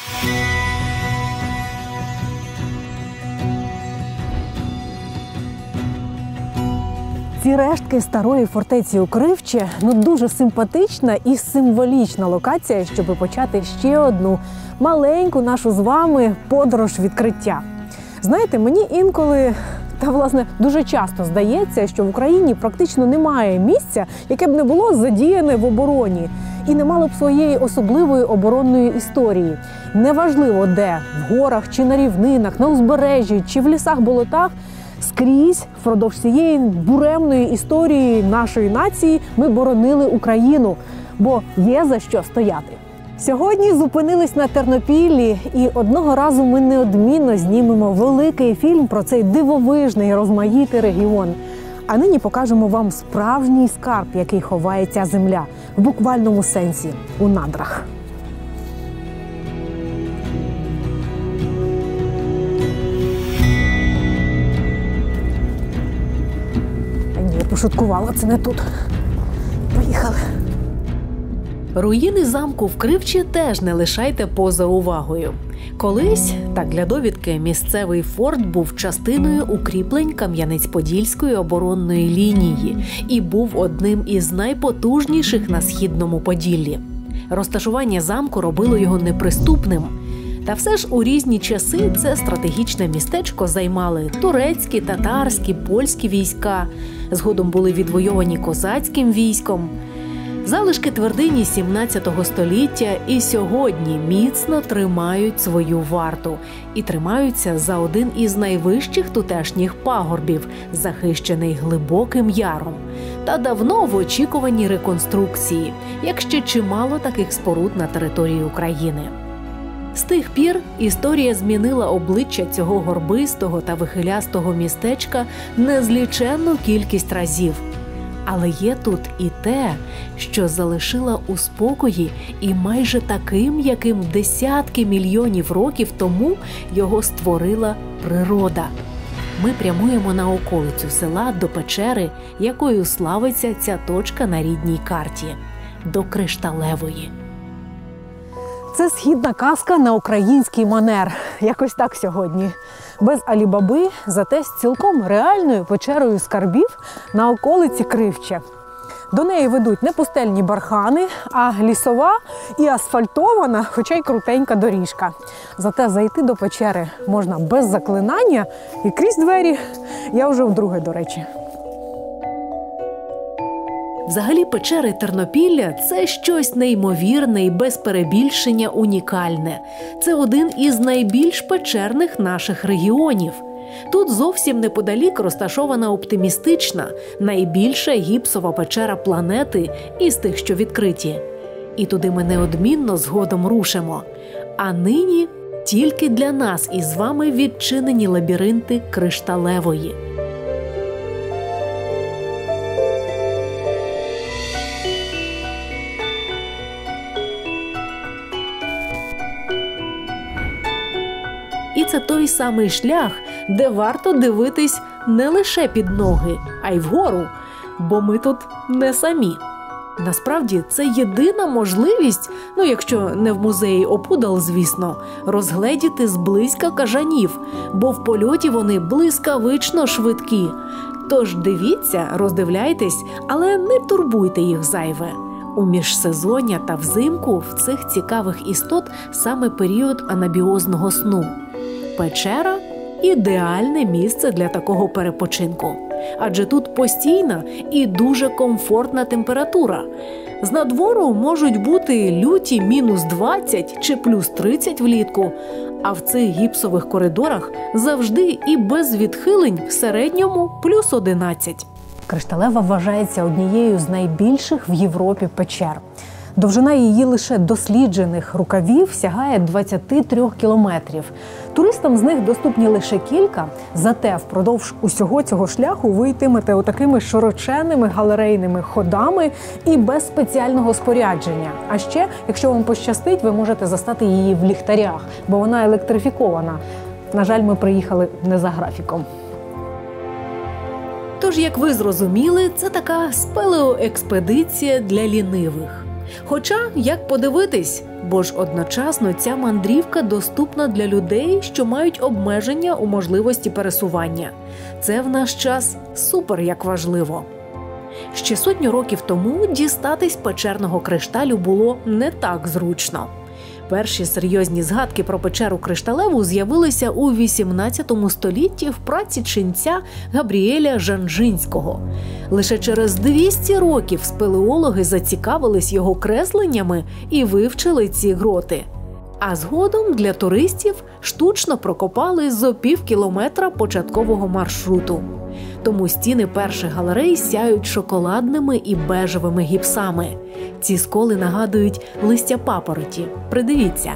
Ці рештки старої фортеці Укривче дуже симпатична і символічна локація, щоб почати ще одну маленьку нашу з вами подорож відкриття. Знаєте, мені інколи, власне, дуже часто здається, що в Україні практично немає місця, яке б не було задіяне в обороні і не мало б своєї особливої оборонної історії. Неважливо де – в горах чи на рівнинах, на узбережжі чи в лісах-болотах – скрізь впродовж цієї буремної історії нашої нації ми боронили Україну, бо є за що стояти. Сьогодні зупинились на Тернопіллі, і одного разу ми неодмінно знімемо великий фільм про цей дивовижний, розмаїтий регіон. А нині покажемо вам справжній скарб, який ховає ця земля, в буквальному сенсі, у надрах. Пошуткувала, це не тут. Поїхали. Руїни замку в Кривчі теж не лишайте поза увагою. Колись, так для довідки, місцевий форт був частиною укріплень Кам'янець-Подільської оборонної лінії і був одним із найпотужніших на Східному Поділлі. Розташування замку робило його неприступним. Та все ж у різні часи це стратегічне містечко займали турецькі, татарські, польські війська. Згодом були відвойовані козацьким військом. Залишки твердині 17 століття і сьогодні міцно тримають свою варту. І тримаються за один із найвищих тутешніх пагорбів, захищений глибоким яром. Та давно в очікуванні реконструкції, як ще чимало таких споруд на території України. З тих пір історія змінила обличчя цього горбистого та вихилястого містечка незліченну кількість разів. Але є тут і те, що залишила у спокої і майже таким, яким десятки мільйонів років тому його створила природа. Ми прямуємо на околицю села до печери, якою славиться ця точка на рідній карті – до Кришталевої. Це східна казка на український манер. Якось так сьогодні. Без Алі-Баби, зате з цілком реальною печерою скарбів на околиці Кривча. До неї ведуть не пустельні бархани, а лісова і асфальтована, хоча й крутенька доріжка. Зате зайти до печери можна без заклинання і крізь двері. Я вже вдруге, до речі. Взагалі печери Тернопілля – це щось неймовірне і без перебільшення унікальне. Це один із найбільш печерних наших регіонів. Тут зовсім неподалік розташована оптимістична, найбільша гіпсова печера планети із тих, що відкриті. І туди ми неодмінно згодом рушимо. А нині тільки для нас із вами відчинені лабіринти Кришталевої. І це той самий шлях, де варто дивитись не лише під ноги, а й вгору, бо ми тут не самі. Насправді, це єдина можливість, якщо не в музеї Опудал, звісно, розгледіти зблизька кажанів, бо в польоті вони блискавично швидкі. Тож дивіться, роздивляйтесь, але не турбуйте їх зайве. У міжсезоння та взимку в цих цікавих істот саме період анабіозного сну. Печера – ідеальне місце для такого перепочинку. Адже тут постійна і дуже комфортна температура. З надвору можуть бути люті мінус 20 чи плюс 30 влітку, а в цих гіпсових коридорах завжди і без відхилень в середньому плюс 11. Кришталева вважається однією з найбільших в Європі печер. Довжина її лише досліджених рукавів сягає 23 кілометрів. Туристам з них доступні лише кілька, зате впродовж усього цього шляху ви йтимете отакими широченними галерейними ходами і без спеціального спорядження. А ще, якщо вам пощастить, ви можете застати її в ліхтарях, бо вона електрифікована. На жаль, ми приїхали не за графіком. Тож, як ви зрозуміли, це така спелеоекспедиція для лінивих. Хоча, як подивитись, бо ж одночасно ця мандрівка доступна для людей, що мають обмеження у можливості пересування. Це в наш час супер як важливо. Ще сотню років тому дістатись печерного кришталю було не так зручно. Перші серйозні згадки про печеру кришталеву з'явилися у XVIII столітті в праці ченця Габріеля Жанжинського. Лише через 200 років спелеологи зацікавились його кресленнями і вивчили ці гроти. А згодом для туристів штучно прокопали зо пів кілометра початкового маршруту. Тому стіни перших галерей сяють шоколадними і бежевими гіпсами. Ці сколи нагадують листя папороті. Придивіться.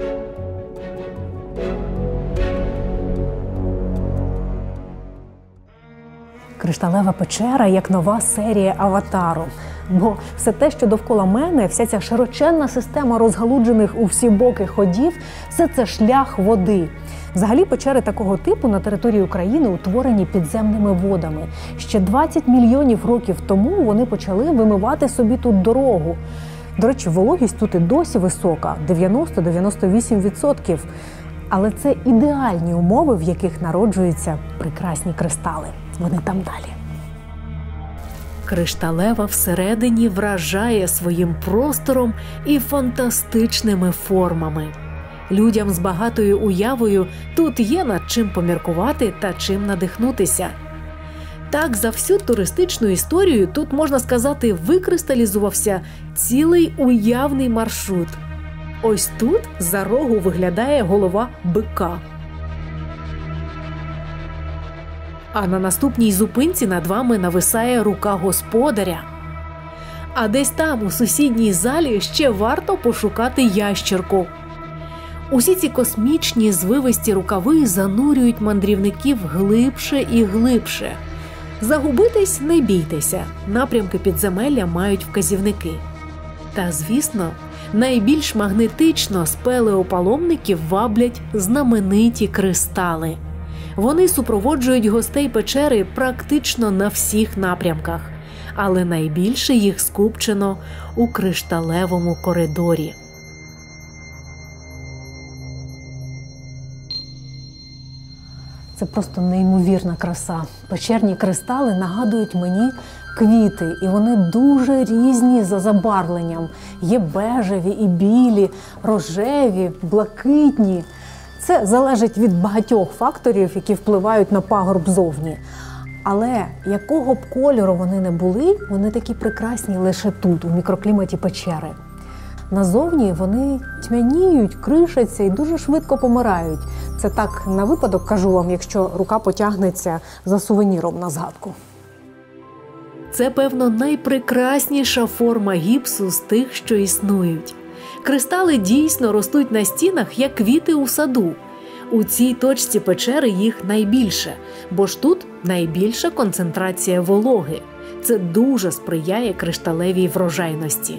Кришталева печера як нова серія «Аватару». Бо все те, що довкола мене, вся ця широченна система розгалуджених у всі боки ходів – все це шлях води. Взагалі печери такого типу на території України утворені підземними водами. Ще 20 мільйонів років тому вони почали вимивати собі тут дорогу. До речі, вологість тут і досі висока – 90-98%. Але це ідеальні умови, в яких народжуються прекрасні кристали. Вони там далі. Кришталева всередині вражає своїм простором і фантастичними формами. Людям з багатою уявою тут є над чим поміркувати та чим надихнутися. Так, за всю туристичну історію тут, можна сказати, викристалізувався цілий уявний маршрут. Ось тут за рогу виглядає голова бика. А на наступній зупинці над вами нависає рука господаря. А десь там, у сусідній залі, ще варто пошукати ящерку. Усі ці космічні звивисті рукави занурюють мандрівників глибше і глибше. Загубитись не бійтеся, напрямки підземелля мають вказівники. Та, звісно, найбільш магнетично спелеопаломників ваблять знамениті кристали. Вони супроводжують гостей печери практично на всіх напрямках, але найбільше їх скупчено у кришталевому коридорі. Це просто неймовірна краса. Печерні кристали нагадують мені квіти, і вони дуже різні за забарвленням. Є бежеві і білі, рожеві, блакитні. Це залежить від багатьох факторів, які впливають на пагорб зовні. Але якого б кольору вони не були, вони такі прекрасні лише тут, у мікрокліматі печери. Назовні вони тьмяніють, кришаться і дуже швидко помирають. Це так на випадок кажу вам, якщо рука потягнеться за сувеніром на згадку. Це, певно, найпрекрасніша форма гіпсу з тих, що існують. Кристали дійсно ростуть на стінах, як квіти у саду. У цій точці печери їх найбільше, бо ж тут найбільша концентрація вологи. Це дуже сприяє кришталевій врожайності.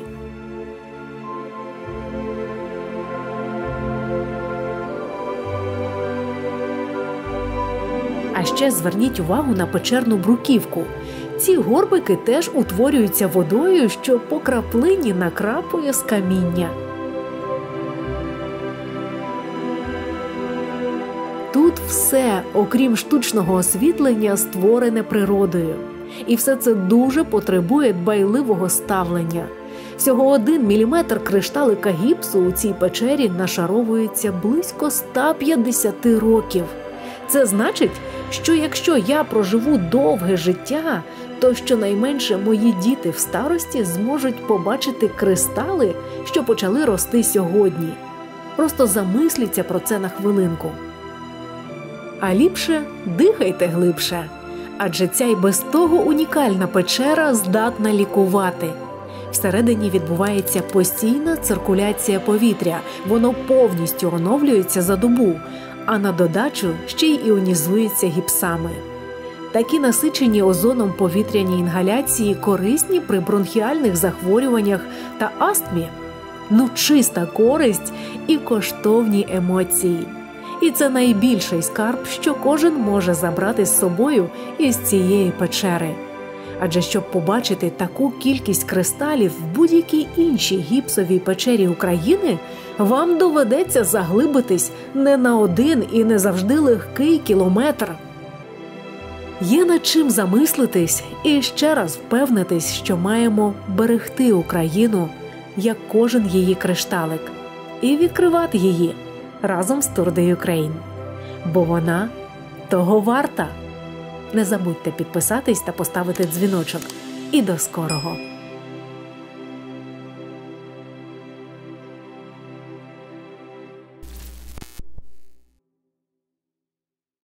А ще зверніть увагу на печерну бруківку. Ці горбики теж утворюються водою, що по краплині накрапує з каміння. Тут все, окрім штучного освітлення, створене природою. І все це дуже потребує дбайливого ставлення. Всього 1 міліметр кришталика гіпсу у цій печері нашаровується близько 150 років. Це значить, що якщо я проживу довге життя, то щонайменше мої діти в старості зможуть побачити кристали, що почали рости сьогодні. Просто замисліться про це на хвилинку. А ліпше дихайте глибше, адже ця й без того унікальна печера здатна лікувати. Всередині відбувається постійна циркуляція повітря, воно повністю оновлюється за добу, а на додачу ще й іонізується гіпсами. Такі насичені озоном повітряні інгаляції корисні при бронхіальних захворюваннях та астмі. Ну, чиста користь і коштовні емоції. І це найбільший скарб, що кожен може забрати з собою із цієї печери. Адже щоб побачити таку кількість кристалів в будь-якій іншій гіпсовій печері України, вам доведеться заглибитись не на один і не завжди легкий кілометр. Є над чим замислитись і ще раз впевнитись, що маємо берегти Україну, як кожен її кришталик, і відкривати її разом з Tour de Ukraine. Бо вона того варта. Не забудьте підписатись та поставити дзвіночок. І до скорого!